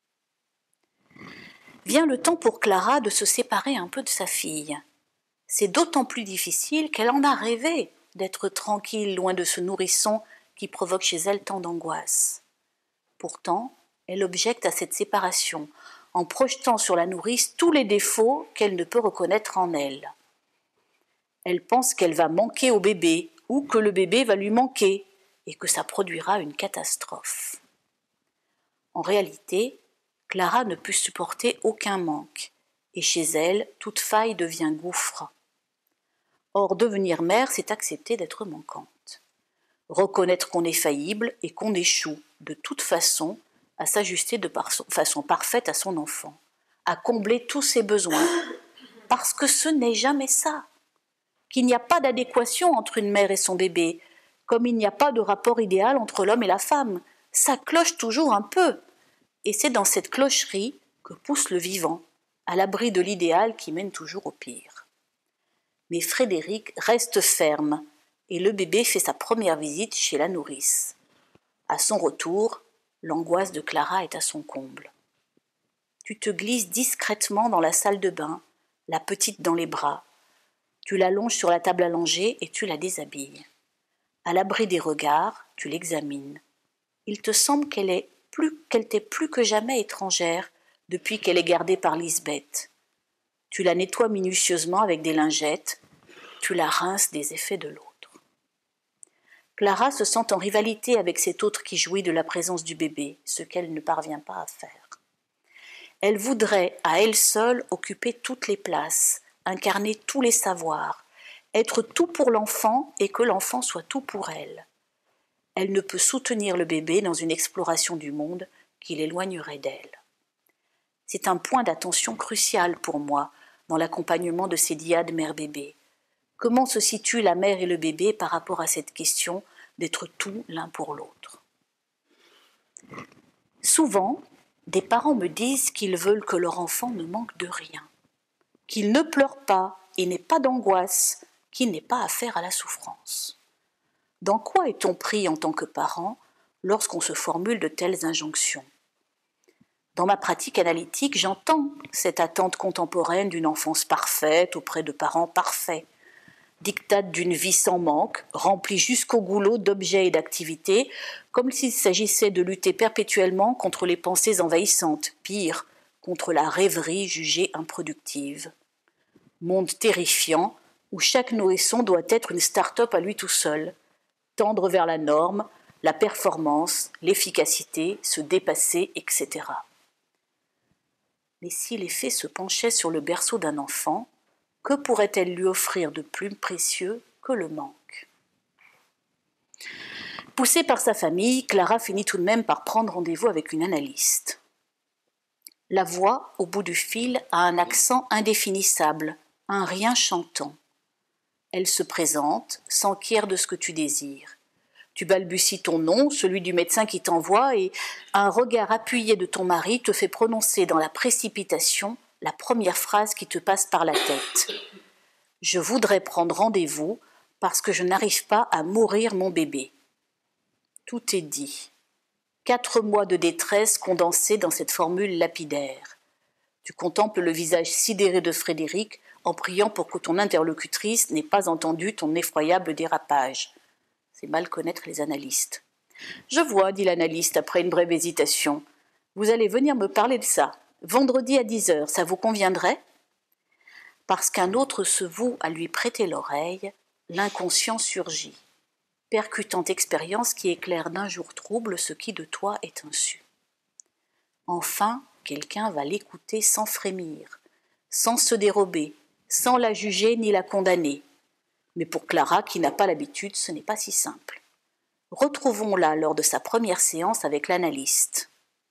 [SPEAKER 1] Vient le temps pour Clara de se séparer un peu de sa fille. C'est d'autant plus difficile qu'elle en a rêvé d'être tranquille loin de ce nourrisson qui provoque chez elle tant d'angoisse. Pourtant, elle objecte à cette séparation en projetant sur la nourrice tous les défauts qu'elle ne peut reconnaître en elle. Elle pense qu'elle va manquer au bébé ou que le bébé va lui manquer et que ça produira une catastrophe. En réalité, Clara ne peut supporter aucun manque et chez elle, toute faille devient gouffre. Or, devenir mère, c'est accepter d'être manquante. Reconnaître qu'on est faillible et qu'on échoue, de toute façon, à s'ajuster de façon parfaite à son enfant, à combler tous ses besoins, parce que ce n'est jamais ça, qu'il n'y a pas d'adéquation entre une mère et son bébé, comme il n'y a pas de rapport idéal entre l'homme et la femme. Ça cloche toujours un peu, et c'est dans cette clocherie que pousse le vivant, à l'abri de l'idéal qui mène toujours au pire. Mais Frédéric reste ferme, et le bébé fait sa première visite chez la nourrice. À son retour, l'angoisse de Clara est à son comble. Tu te glisses discrètement dans la salle de bain, la petite dans les bras. Tu l'allonges sur la table allongée et tu la déshabilles. À l'abri des regards, tu l'examines. Il te semble qu'elle est qu'elle t'est plus que jamais étrangère depuis qu'elle est gardée par Lisbeth. Tu la nettoies minutieusement avec des lingettes, tu la rinces des effets de l'autre. Clara se sent en rivalité avec cet autre qui jouit de la présence du bébé, ce qu'elle ne parvient pas à faire. Elle voudrait, à elle seule, occuper toutes les places, incarner tous les savoirs, être tout pour l'enfant et que l'enfant soit tout pour elle. Elle ne peut soutenir le bébé dans une exploration du monde qui l'éloignerait d'elle. C'est un point d'attention crucial pour moi dans l'accompagnement de ces dyades mère-bébé. Comment se situent la mère et le bébé par rapport à cette question d'être tout l'un pour l'autre? Souvent, des parents me disent qu'ils veulent que leur enfant ne manque de rien, qu'il ne pleure pas et n'ait pas d'angoisse, qu'il n'ait pas affaire à la souffrance. Dans quoi est-on pris en tant que parent lorsqu'on se formule de telles injonctions? Dans ma pratique analytique, j'entends cette attente contemporaine d'une enfance parfaite auprès de parents parfaits, dictate d'une vie sans manque, remplie jusqu'au goulot d'objets et d'activités, comme s'il s'agissait de lutter perpétuellement contre les pensées envahissantes, pire, contre la rêverie jugée improductive. Monde terrifiant où chaque nourrisson doit être une start-up à lui tout seul, tendre vers la norme, la performance, l'efficacité, se dépasser, etc. Mais si les fées se penchaient sur le berceau d'un enfant, que pourrait-elle lui offrir de plus précieux que le manque? Poussée par sa famille, Clara finit tout de même par prendre rendez-vous avec une analyste. La voix, au bout du fil, a un accent indéfinissable, un rien chantant. Elle se présente, s'enquiert de ce que tu désires. Tu balbuties ton nom, celui du médecin qui t'envoie, et un regard appuyé de ton mari te fait prononcer dans la précipitation la première phrase qui te passe par la tête. « Je voudrais prendre rendez-vous parce que je n'arrive pas à mourir mon bébé. » Tout est dit. 4 mois de détresse condensés dans cette formule lapidaire. Tu contemples le visage sidéré de Frédéric en priant pour que ton interlocutrice n'ait pas entendu ton effroyable dérapage. C'est mal connaître les analystes. « Je vois, dit l'analyste après une brève hésitation. Vous allez venir me parler de ça. Vendredi à 10h, ça vous conviendrait ?» Parce qu'un autre se voue à lui prêter l'oreille, l'inconscient surgit. Percutante expérience qui éclaire d'un jour trouble ce qui de toi est insu. Enfin, quelqu'un va l'écouter sans frémir, sans se dérober, sans la juger ni la condamner. Mais pour Clara, qui n'a pas l'habitude, ce n'est pas si simple. Retrouvons-la lors de sa première séance avec l'analyste.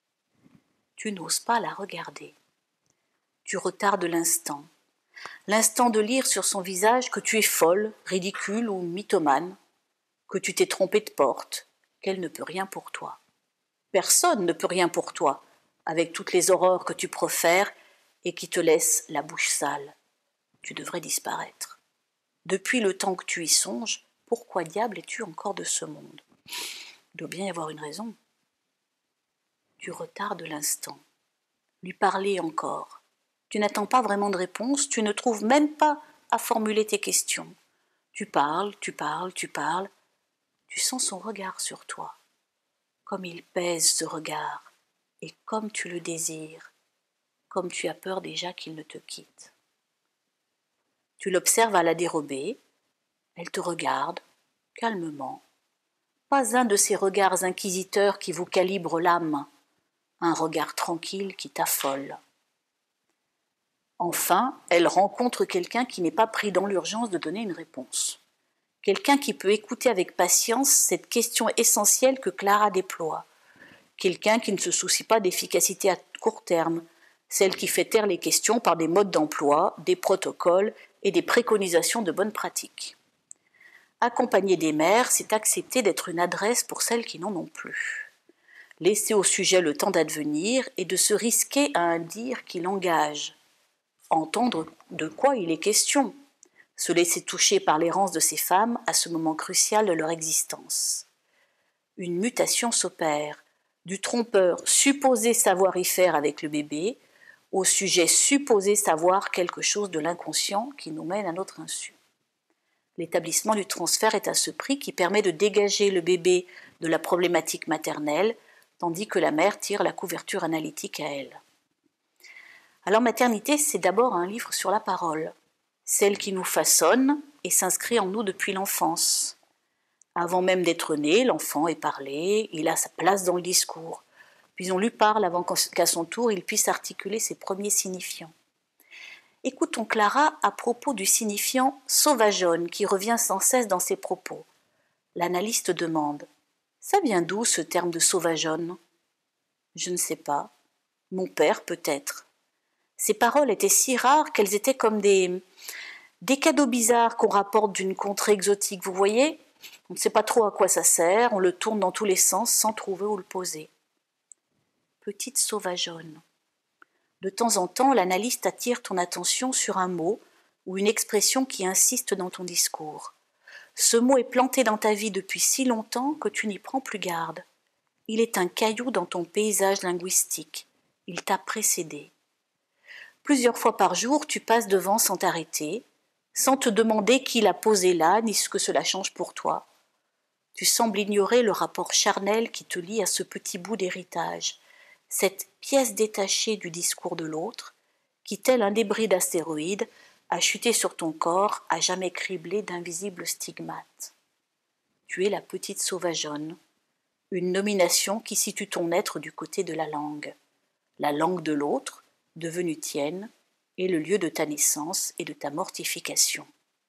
[SPEAKER 1] Tu n'oses pas la regarder. Tu retardes l'instant. L'instant de lire sur son visage que tu es folle, ridicule ou mythomane, que tu t'es trompée de porte, qu'elle ne peut rien pour toi. Personne ne peut rien pour toi, avec toutes les horreurs que tu profères et qui te laissent la bouche sale. Tu devrais disparaître. Depuis le temps que tu y songes, pourquoi diable es-tu encore de ce monde? Il doit bien y avoir une raison. Tu retardes l'instant. Lui parler encore. Tu n'attends pas vraiment de réponse, tu ne trouves même pas à formuler tes questions. Tu parles, tu parles, tu parles. Tu sens son regard sur toi. Comme il pèse ce regard, et comme tu le désires, comme tu as peur déjà qu'il ne te quitte. Tu l'observes à la dérobée, elle te regarde, calmement. Pas un de ces regards inquisiteurs qui vous calibrent l'âme, un regard tranquille qui t'affole. Enfin, elle rencontre quelqu'un qui n'est pas pris dans l'urgence de donner une réponse. Quelqu'un qui peut écouter avec patience cette question essentielle que Clara déploie. Quelqu'un qui ne se soucie pas d'efficacité à court terme, celle qui fait taire les questions par des modes d'emploi, des protocoles et des préconisations de bonnes pratiques. Accompagner des mères, c'est accepter d'être une adresse pour celles qui n'en ont plus. Laisser au sujet le temps d'advenir et de se risquer à un dire qui l'engage. Entendre de quoi il est question. Se laisser toucher par l'errance de ces femmes à ce moment crucial de leur existence. Une mutation s'opère, du trompeur supposé savoir y faire avec le bébé, au sujet supposé savoir quelque chose de l'inconscient qui nous mène à notre insu. L'établissement du transfert est à ce prix qui permet de dégager le bébé de la problématique maternelle tandis que la mère tire la couverture analytique à elle. Alors Maternité, c'est d'abord un livre sur la parole, celle qui nous façonne et s'inscrit en nous depuis l'enfance. Avant même d'être né, l'enfant est parlé, il a sa place dans le discours. Puis on lui parle avant qu'à son tour il puisse articuler ses premiers signifiants. Écoutons Clara à propos du signifiant « sauvageonne » qui revient sans cesse dans ses propos. L'analyste demande « Ça vient d'où ce terme de sauvageonne » ? Je ne sais pas. Mon père peut-être. Ces paroles étaient si rares qu'elles étaient comme des cadeaux bizarres qu'on rapporte d'une contrée exotique, vous voyez ? On ne sait pas trop à quoi ça sert, on le tourne dans tous les sens sans trouver où le poser. Petite sauvageonne. De temps en temps, l'analyste attire ton attention sur un mot ou une expression qui insiste dans ton discours. Ce mot est planté dans ta vie depuis si longtemps que tu n'y prends plus garde. Il est un caillou dans ton paysage linguistique. Il t'a précédé. Plusieurs fois par jour, tu passes devant sans t'arrêter, sans te demander qui l'a posé là, ni ce que cela change pour toi. Tu sembles ignorer le rapport charnel qui te lie à ce petit bout d'héritage, cette pièce détachée du discours de l'autre, qui, tel un débris d'astéroïde, a chuté sur ton corps, à jamais criblé d'invisibles stigmates. Tu es la petite sauvageonne, une nomination qui situe ton être du côté de la langue de l'autre, devenue tienne, est le lieu de ta naissance et de ta mortification.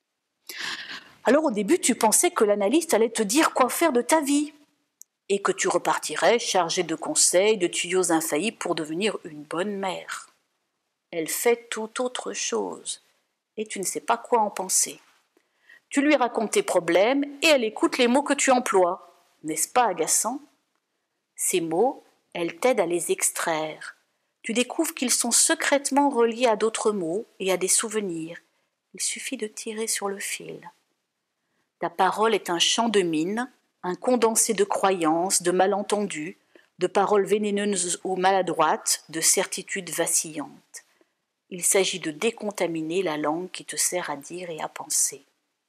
[SPEAKER 1] Alors au début, tu pensais que l'analyste allait te dire quoi faire de ta vie et que tu repartirais chargé de conseils, de tuyaux infaillibles pour devenir une bonne mère. Elle fait tout autre chose et tu ne sais pas quoi en penser. Tu lui racontes tes problèmes et elle écoute les mots que tu emploies. N'est-ce pas agaçant ? Ces mots, elle t'aide à les extraire. Tu découvres qu'ils sont secrètement reliés à d'autres mots et à des souvenirs. Il suffit de tirer sur le fil. Ta parole est un champ de mine, un condensé de croyances, de malentendus, de paroles vénéneuses ou maladroites, de certitudes vacillantes. Il s'agit de décontaminer la langue qui te sert à dire et à penser.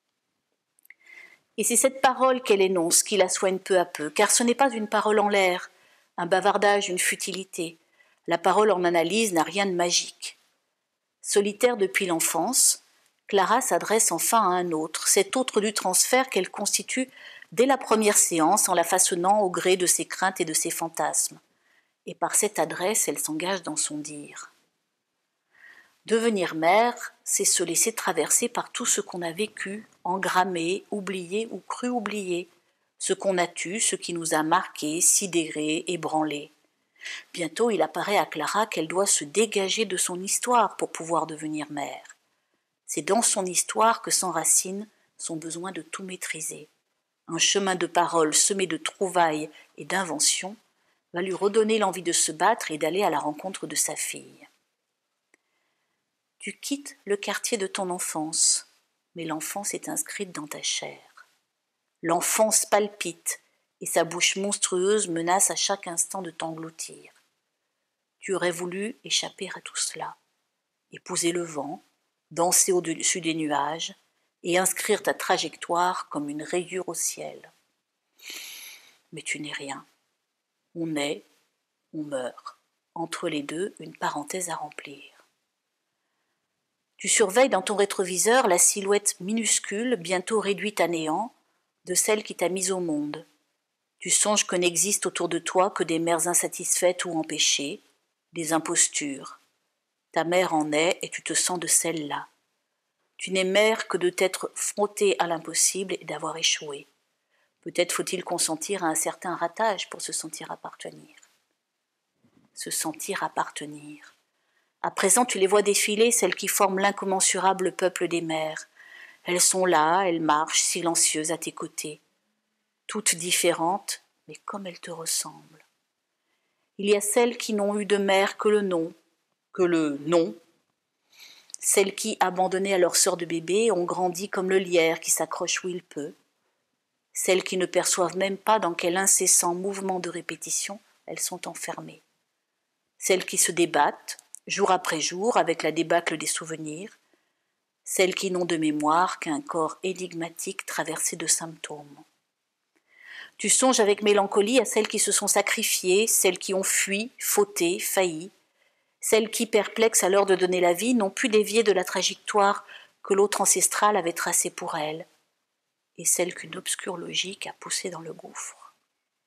[SPEAKER 1] Et c'est cette parole qu'elle énonce qui la soigne peu à peu, car ce n'est pas une parole en l'air, un bavardage, une futilité. La parole en analyse n'a rien de magique. Solitaire depuis l'enfance, Clara s'adresse enfin à un autre, cet autre du transfert qu'elle constitue dès la première séance en la façonnant au gré de ses craintes et de ses fantasmes. Et par cette adresse, elle s'engage dans son dire. Devenir mère, c'est se laisser traverser par tout ce qu'on a vécu, engrammé, oublié ou cru oublier, ce qu'on a tu, ce qui nous a marqués, sidérés, ébranlés. Bientôt, il apparaît à Clara qu'elle doit se dégager de son histoire pour pouvoir devenir mère. C'est dans son histoire que s'enracine son besoin de tout maîtriser. Un chemin de parole semé de trouvailles et d'inventions va lui redonner l'envie de se battre et d'aller à la rencontre de sa fille. Tu quittes le quartier de ton enfance, mais l'enfance est inscrite dans ta chair. L'enfance palpite, et sa bouche monstrueuse menace à chaque instant de t'engloutir. Tu aurais voulu échapper à tout cela, épouser le vent, danser au-dessus des nuages et inscrire ta trajectoire comme une rayure au ciel. Mais tu n'es rien. On est, on meurt. Entre les deux, une parenthèse à remplir. Tu surveilles dans ton rétroviseur la silhouette minuscule, bientôt réduite à néant, de celle qui t'a mise au monde. Tu songes que n'existent autour de toi que des mères insatisfaites ou empêchées, des impostures. Ta mère en est et tu te sens de celle-là. Tu n'es mère que de t'être frottée à l'impossible et d'avoir échoué. Peut-être faut-il consentir à un certain ratage pour se sentir appartenir. Se sentir appartenir. À présent, tu les vois défiler, celles qui forment l'incommensurable peuple des mères. Elles sont là, elles marchent, silencieuses à tes côtés. Toutes différentes, mais comme elles te ressemblent. Il y a celles qui n'ont eu de mère que le nom, celles qui, abandonnées à leur sort de bébé, ont grandi comme le lierre qui s'accroche où il peut, celles qui ne perçoivent même pas dans quel incessant mouvement de répétition elles sont enfermées, celles qui se débattent, jour après jour, avec la débâcle des souvenirs, celles qui n'ont de mémoire qu'un corps énigmatique traversé de symptômes. Tu songes avec mélancolie à celles qui se sont sacrifiées, celles qui ont fui, fauté, failli, celles qui, perplexes à l'heure de donner la vie, n'ont pu dévier de la trajectoire que l'autre ancestral avait tracée pour elles, et celles qu'une obscure logique a poussées dans le gouffre.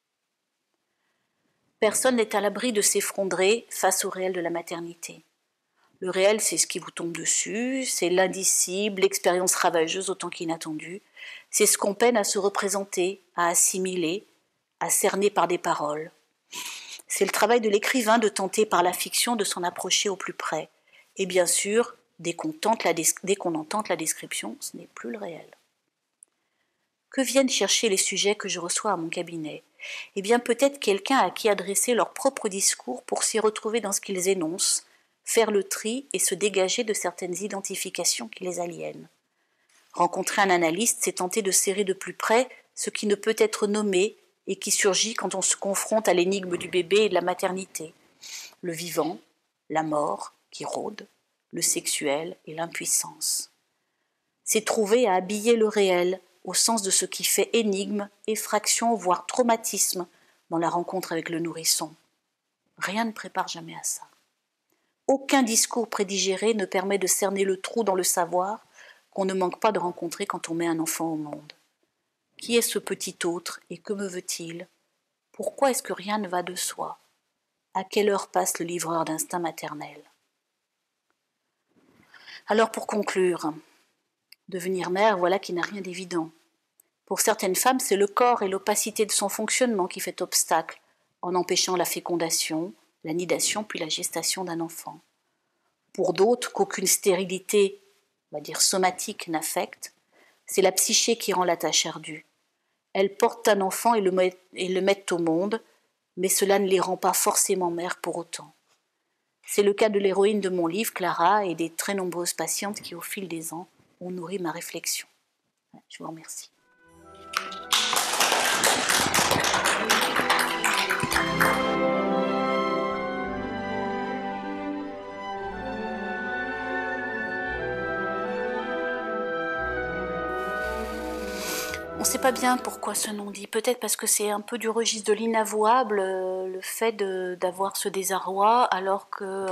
[SPEAKER 1] Personne n'est à l'abri de s'effondrer face au réel de la maternité. Le réel, c'est ce qui vous tombe dessus, c'est l'indicible, l'expérience ravageuse autant qu'inattendue, c'est ce qu'on peine à se représenter, à assimiler, à cerner par des paroles. C'est le travail de l'écrivain de tenter par la fiction de s'en approcher au plus près. Et bien sûr, dès qu'on en tente la description, ce n'est plus le réel. Que viennent chercher les sujets que je reçois à mon cabinet? Eh bien, peut-être quelqu'un à qui adresser leur propre discours pour s'y retrouver dans ce qu'ils énoncent, faire le tri et se dégager de certaines identifications qui les aliènent. Rencontrer un analyste, c'est tenter de serrer de plus près ce qui ne peut être nommé et qui surgit quand on se confronte à l'énigme du bébé et de la maternité. Le vivant, la mort qui rôde, le sexuel et l'impuissance. C'est trouver à habiller le réel au sens de ce qui fait énigme, effraction, voire traumatisme dans la rencontre avec le nourrisson. Rien ne prépare jamais à ça. Aucun discours prédigéré ne permet de cerner le trou dans le savoir qu'on ne manque pas de rencontrer quand on met un enfant au monde. Qui est ce petit autre et que me veut-il? Pourquoi est-ce que rien ne va de soi? À quelle heure passe le livreur d'instinct maternel? Alors pour conclure, devenir mère, voilà qui n'a rien d'évident. Pour certaines femmes, c'est le corps et l'opacité de son fonctionnement qui fait obstacle, en empêchant la fécondation, la nidation puis la gestation d'un enfant. Pour d'autres, qu'aucune stérilité, on va dire somatique, n'affecte, c'est la psyché qui rend la tâche ardue. Elles portent un enfant et le mettent au monde, mais cela ne les rend pas forcément mères pour autant. C'est le cas de l'héroïne de mon livre, Clara, et des très nombreuses patientes qui, au fil des ans, ont nourri ma réflexion. Je vous remercie. On ne sait pas bien pourquoi ce non-dit. Peut-être parce que c'est un peu du registre de l'inavouable, le fait d'avoir ce désarroi, alors que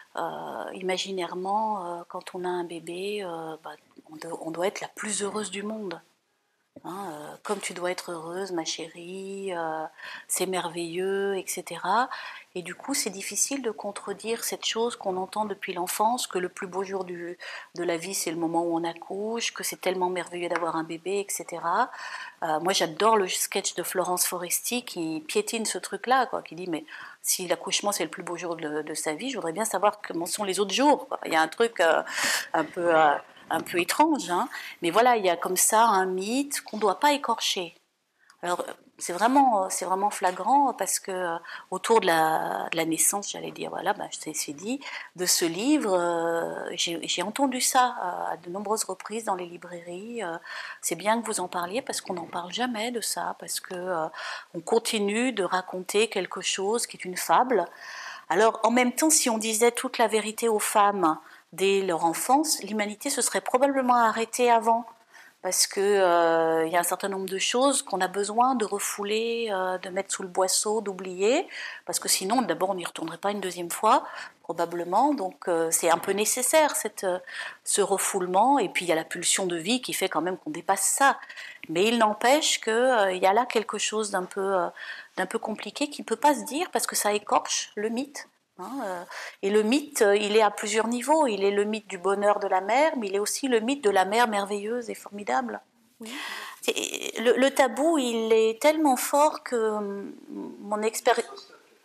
[SPEAKER 1] imaginairement, quand on a un bébé, on doit être la plus heureuse du monde. Hein, comme tu dois être heureuse, ma chérie, c'est merveilleux, etc. Et du coup, c'est difficile de contredire cette chose qu'on entend depuis l'enfance, que le plus beau jour de la vie, c'est le moment où on accouche, que c'est tellement merveilleux d'avoir un bébé, etc. Moi, j'adore le sketch de Florence Foresti qui piétine ce truc-là, quoi, qui dit, mais si l'accouchement, c'est le plus beau jour de sa vie, je voudrais bien savoir comment sont les autres jours, quoi. Il y a un truc un peu étrange, hein. Mais voilà, il y a comme ça un mythe qu'on ne doit pas écorcher. Alors, c'est vraiment flagrant parce que autour de la naissance, j'allais dire, voilà, c'est dit, de ce livre, j'ai entendu ça à de nombreuses reprises dans les librairies. C'est bien que vous en parliez parce qu'on n'en parle jamais de ça, parce que on continue de raconter quelque chose qui est une fable. Alors, en même temps, si on disait toute la vérité aux femmes dès leur enfance, l'humanité se serait probablement arrêtée avant, parce que y a un certain nombre de choses qu'on a besoin de refouler, de mettre sous le boisseau, d'oublier, parce que sinon, d'abord, on n'y retournerait pas une deuxième fois, probablement, donc c'est un peu nécessaire, ce refoulement, et puis il y a la pulsion de vie qui fait quand même qu'on dépasse ça. Mais il n'empêche qu'il y a là quelque chose d'un peu compliqué qui ne peut pas se dire, parce que ça écorche le mythe. Et le mythe, il est à plusieurs niveaux. Il est le mythe du bonheur de la mère, mais il est aussi le mythe de la mère merveilleuse et formidable. Oui. Le tabou, il est tellement fort que mon expérience...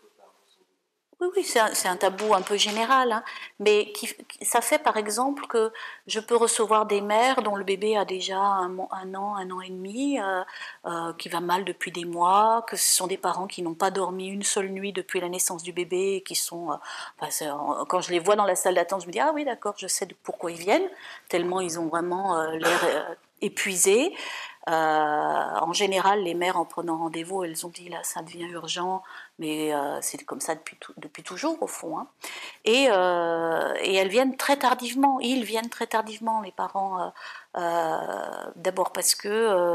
[SPEAKER 1] Oui, c'est un tabou un peu général, hein, mais ça fait par exemple que je peux recevoir des mères dont le bébé a déjà un an et demi, qui va mal depuis des mois, que ce sont des parents qui n'ont pas dormi une seule nuit depuis la naissance du bébé, et qui sont, quand je les vois dans la salle d'attente, je me dis ah oui d'accord, je sais pourquoi ils viennent, tellement ils ont vraiment l'air épuisés. En général, les mères, en prenant rendez-vous, elles ont dit là, ça devient urgent, mais c'est comme ça depuis toujours, au fond. Hein. Et elles viennent très tardivement, ils viennent très tardivement, les parents, d'abord parce que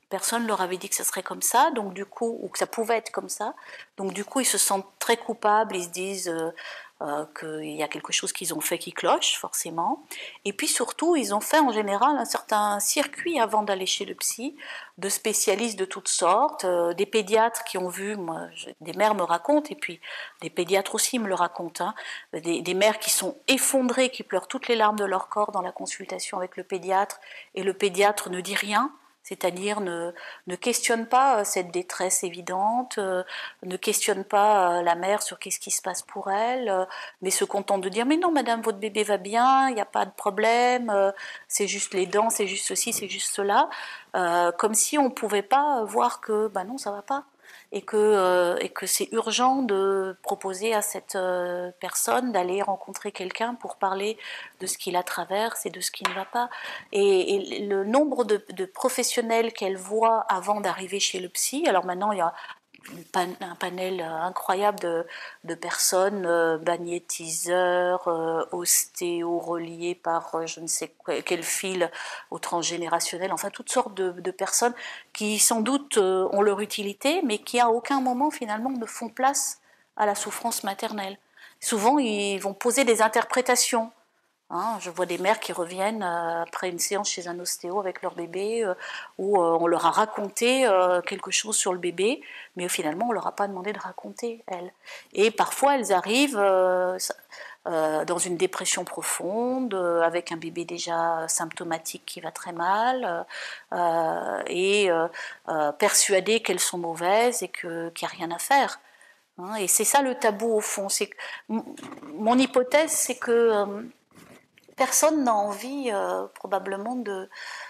[SPEAKER 1] Personne ne leur avait dit que ça serait comme ça, donc du coup, ou que ça pouvait être comme ça. Donc du coup, ils se sentent très coupables, ils se disent qu'il y a quelque chose qu'ils ont fait qui cloche, forcément. Et puis surtout, ils ont fait en général un certain circuit avant d'aller chez le psy, de spécialistes de toutes sortes, des pédiatres qui ont vu, moi, des mères me racontent, et puis des pédiatres aussi me le racontent, hein, des mères qui sont effondrées, qui pleurent toutes les larmes de leur corps dans la consultation avec le pédiatre, et le pédiatre ne dit rien. C'est-à-dire ne questionne pas cette détresse évidente, ne questionne pas la mère sur qu'est-ce qui se passe pour elle, mais se contente de dire « Mais non, madame, votre bébé va bien, il n'y a pas de problème, c'est juste les dents, c'est juste ceci, c'est juste cela. » Comme si on ne pouvait pas voir que bah non, ça ne va pas. Et que c'est urgent de proposer à cette personne d'aller rencontrer quelqu'un pour parler de ce qui la traverse et de ce qui ne va pas. Et le nombre de professionnels qu'elle voit avant d'arriver chez le psy, alors maintenant il y a un panel incroyable de personnes, magnétiseurs, ostéos reliés par je ne sais quel fil au transgénérationnel, enfin toutes sortes de personnes qui sans doute ont leur utilité, mais qui à aucun moment finalement ne font place à la souffrance maternelle. Souvent ils vont poser des interprétations. Hein, je vois des mères qui reviennent après une séance chez un ostéo avec leur bébé où on leur a raconté quelque chose sur le bébé, mais finalement on leur a pas demandé de raconter, elles. Et parfois elles arrivent dans une dépression profonde, avec un bébé déjà symptomatique qui va très mal, et persuadées qu'elles sont mauvaises et qu'il n'y a rien à faire. Hein, et c'est ça le tabou au fond. Mon hypothèse, c'est que personne n'a envie probablement de...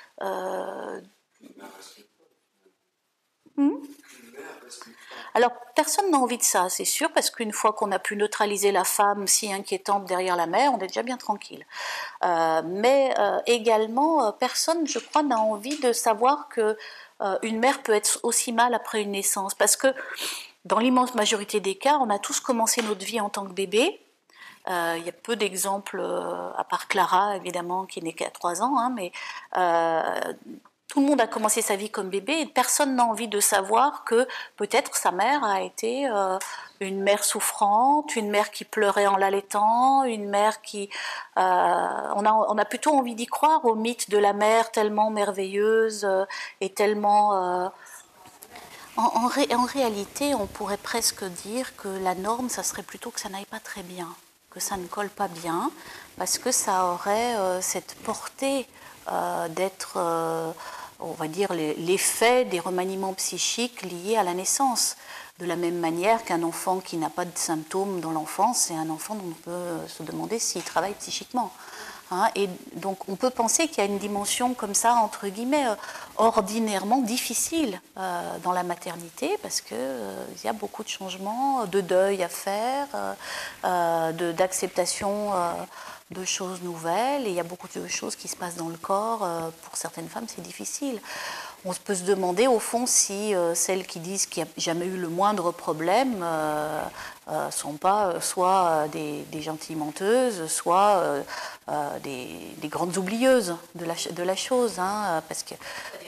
[SPEAKER 1] Alors, personne n'a envie de ça, c'est sûr, parce qu'une fois qu'on a pu neutraliser la femme si inquiétante derrière la mère, on est déjà bien tranquille. Mais également, personne, je crois, n'a envie de savoir que une mère peut être aussi mal après une naissance, parce que dans l'immense majorité des cas, on a tous commencé notre vie en tant que bébé. Il y a peu d'exemples, à part Clara, évidemment, qui n'est qu'à 3 ans, hein, mais tout le monde a commencé sa vie comme bébé et personne n'a envie de savoir que peut-être sa mère a été une mère souffrante, une mère qui pleurait en l'allaitant, une mère qui... on a plutôt envie d'y croire au mythe de la mère tellement merveilleuse et tellement... En réalité, on pourrait presque dire que la norme, ça serait plutôt que ça n'aille pas très bien, que ça ne colle pas bien, parce que ça aurait cette portée d'être, on va dire, l'effet des remaniements psychiques liés à la naissance. De la même manière qu'un enfant qui n'a pas de symptômes dans l'enfance, c'est un enfant dont on peut se demander s'il travaille psychiquement. Hein, et donc on peut penser qu'il y a une dimension comme ça, entre guillemets, ordinairement difficile dans la maternité, parce qu'il y a beaucoup de changements, de deuil à faire, d'acceptation de choses nouvelles, et il y a beaucoup de choses qui se passent dans le corps. Pour certaines femmes, c'est difficile. On peut se demander, au fond, si celles qui disent qu'il n'y a jamais eu le moindre problème sont pas soit des gentilles menteuses, soit des grandes oublieuses de la chose, hein, parce que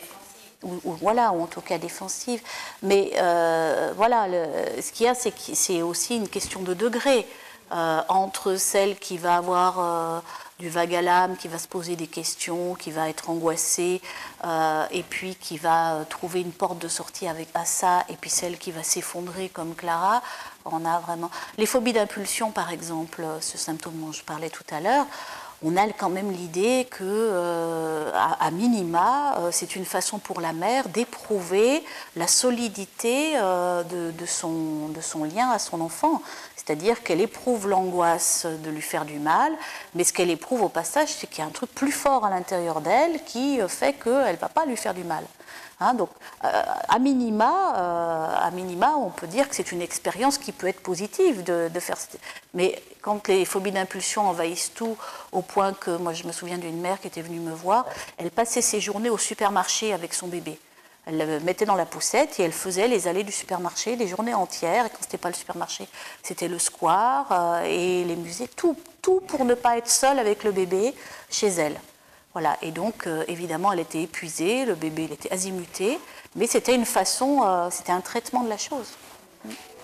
[SPEAKER 1] voilà, ou en tout cas défensive. Mais voilà, ce qu'il y a, c'est que c'est aussi une question de degré entre celle qui va avoir du vague à l'âme, qui va se poser des questions, qui va être angoissée, et puis qui va trouver une porte de sortie à ça, et puis celle qui va s'effondrer comme Clara. On a vraiment les phobies d'impulsion, par exemple, ce symptôme dont je parlais tout à l'heure. On a quand même l'idée que, à minima, c'est une façon pour la mère d'éprouver la solidité de son lien à son enfant. C'est-à-dire qu'elle éprouve l'angoisse de lui faire du mal, mais ce qu'elle éprouve au passage, c'est qu'il y a un truc plus fort à l'intérieur d'elle qui fait qu'elle ne va pas lui faire du mal. Hein, donc, à minima, on peut dire que c'est une expérience qui peut être positive de faire. Mais quand les phobies d'impulsion envahissent tout, au point que, moi je me souviens d'une mère qui était venue me voir, elle passait ses journées au supermarché avec son bébé. Elle le mettait dans la poussette et elle faisait les allées du supermarché des journées entières. Et quand ce n'était pas le supermarché, c'était le square et les musées. Tout pour ne pas être seule avec le bébé chez elle. Voilà, et donc évidemment elle était épuisée, le bébé il était azimuté, mais c'était une façon, c'était un traitement de la chose.